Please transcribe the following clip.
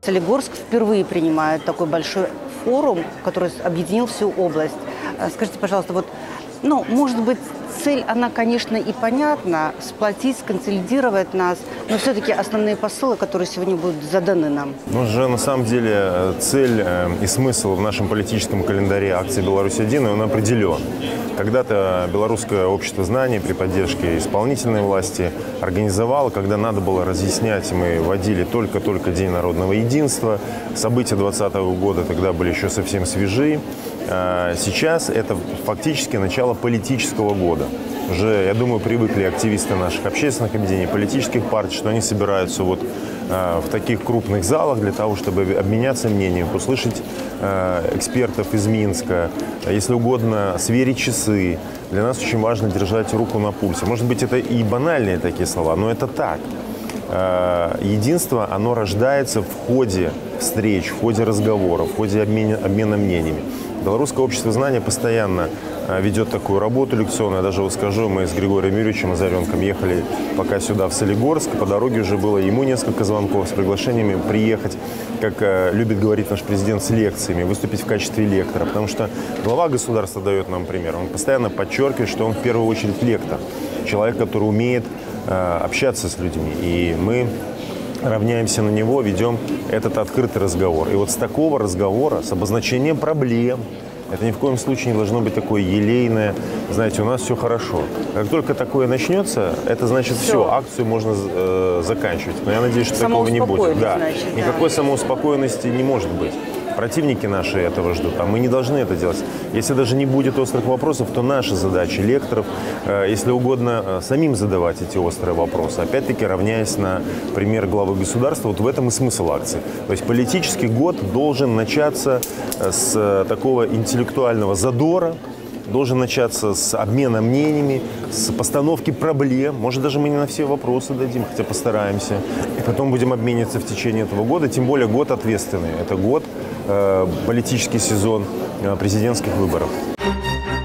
Солигорск впервые принимает такой большой форум, который объединил всю область. Скажите, пожалуйста, вот, ну, может быть, цель, она, конечно, и понятна, сплотить, сконсолидировать нас, но все-таки основные посылы, которые сегодня будут заданы нам. Ну, же, на самом деле, цель и смысл в нашем политическом календаре акции «Беларусь-1», он определен. Когда-то Белорусское общество знаний при поддержке исполнительной власти организовало, когда надо было разъяснять, мы вводили только-только День народного единства. События 2020 года тогда были еще совсем свежи. Сейчас это фактически начало политического года. Уже, я думаю, привыкли активисты наших общественных объединений, политических партий, что они собираются вот в таких крупных залах для того, чтобы обменяться мнением, услышать экспертов из Минска, если угодно, сверить часы. Для нас очень важно держать руку на пульсе. Может быть, это и банальные такие слова, но это так. Единство, оно рождается в ходе встреч, в ходе разговоров, в ходе обмена мнениями. Белорусское общество знания постоянно ведет такую работу лекционную. Я даже вот скажу, мы с Григорием Юрьевичем Озаренком ехали пока сюда, в Солигорск. По дороге уже было ему несколько звонков с приглашениями приехать, как любит говорить наш президент, с лекциями, выступить в качестве лектора. Потому что глава государства дает нам пример. Он постоянно подчеркивает, что он в первую очередь лектор. Человек, который умеет общаться с людьми. И мы равняемся на него, ведем этот открытый разговор. И вот с такого разговора, с обозначением проблем, это ни в коем случае не должно быть такое елейное, знаете, у нас все хорошо. Как только такое начнется, это значит все, акцию можно заканчивать. Но я надеюсь, что такого не будет. Да. Значит, да. Никакой самоуспокоенности не может быть. Противники наши этого ждут, а мы не должны это делать. Если даже не будет острых вопросов, то наша задача лекторов, если угодно, самим задавать эти острые вопросы. Опять-таки, равняясь на пример главы государства, вот в этом и смысл акции. То есть политический год должен начаться с такого интеллектуального задора, должен начаться с обмена мнениями, с постановки проблем. Может, даже мы не на все вопросы дадим, хотя постараемся. И потом будем обмениваться в течение этого года. Тем более год ответственный. Это год, политический сезон президентских выборов.